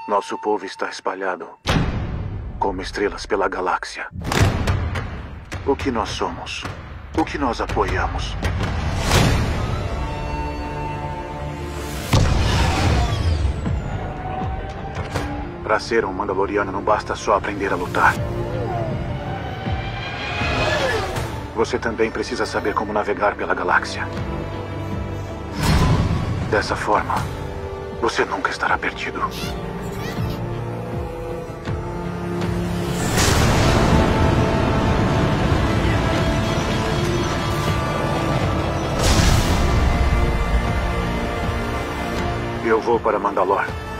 Nosso povo está espalhado como estrelas pela galáxia. O que nós somos? O que nós apoiamos? Para ser um Mandaloriano não basta só aprender a lutar. Você também precisa saber como navegar pela galáxia. Dessa forma, você nunca estará perdido. Eu vou para Mandalor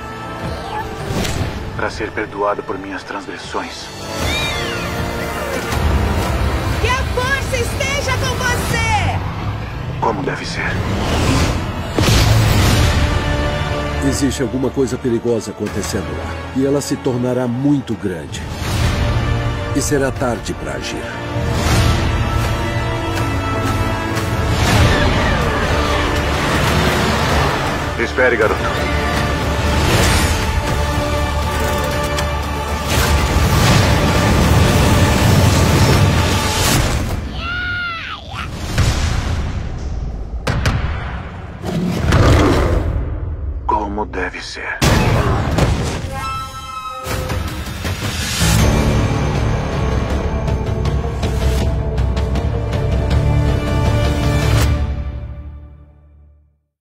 para ser perdoado por minhas transgressões. Que a força esteja com você! Como deve ser. Existe alguma coisa perigosa acontecendo lá. E ela se tornará muito grande. E será tarde para agir. Espere, garoto.